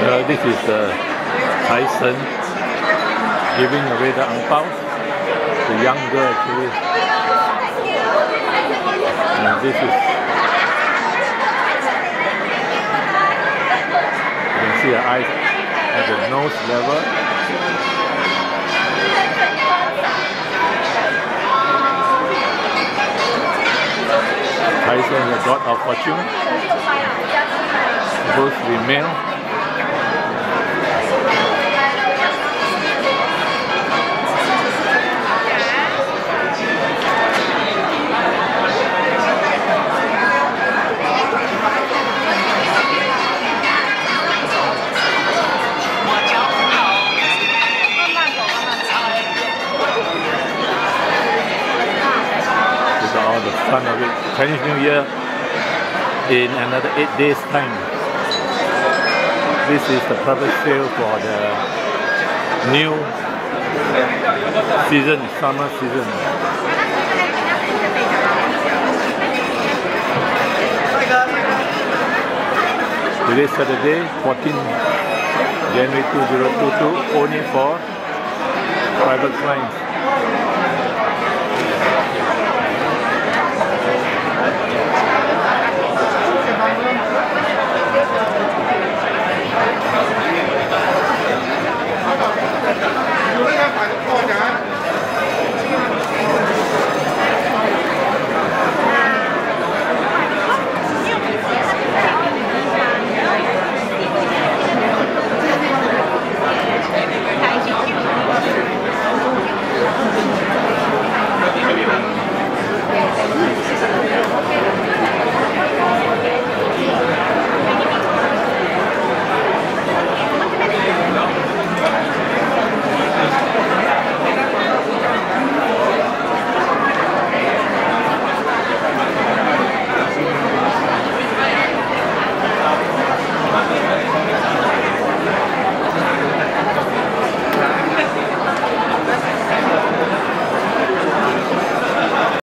This is the Tyson giving away the ang pao. The young girl actually. And this is, you can see her eyes at the nose level. Tyson, the god of fortune, supposed to be male. All the fun of it. Chinese New Year in another 8 days time. This is the private sale for the new season, summer season. Today Saturday, 14 January 2022, only for private clients.